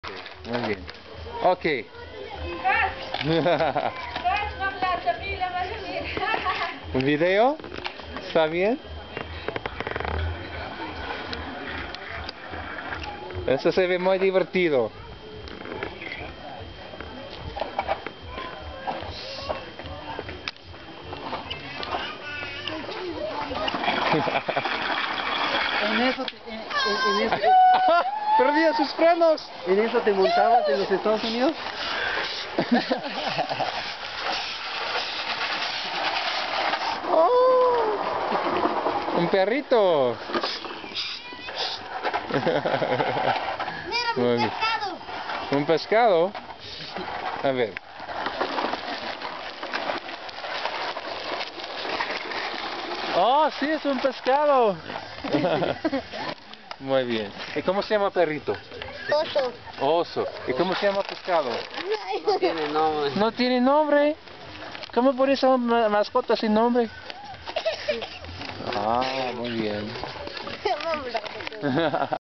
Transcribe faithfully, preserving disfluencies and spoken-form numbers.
Muy bien. Ok. ¿Un video? ¿Está bien? Eso se ve muy divertido. En eso, te, en, en, en eso, ¡Perdió sus frenos! ¿En eso te montabas en los Estados Unidos? ¡Oh! ¡Un perrito! Mira mi pescado. ¿Un pescado? A ver. ¡Oh, sí, es un pescado! Muy bien. ¿Y cómo se llama perrito? Oso. Oso. ¿Y cómo se llama pescado? No tiene nombre. No tiene nombre. ¿Cómo por eso ma- mascota sin nombre? Ah, muy bien.